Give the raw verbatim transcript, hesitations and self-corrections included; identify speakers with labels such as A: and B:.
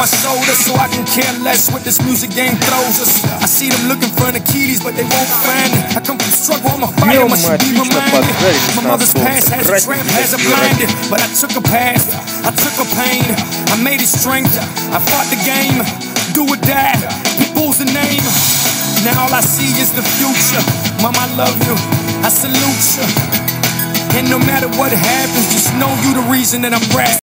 A: shoulder, so I can care less what this music game throws us. I see them looking for the keys, but they won't find it. I come from struggle, I'm a fighter,
B: Днем
A: must
B: мы
A: be
B: отлично
A: reminded.
B: поджарились
A: My
B: на
A: mother's past
B: солнце.
A: has a
B: Красивый
A: tramp, has a
B: такие
A: blinded, but I took a path, I took a pain, I made it strength, I fought the game, do or die, people's the name. Now all I see is the future. Mom, I love you, I salute you. And no matter what happens, just know you the reason that I'm rapping.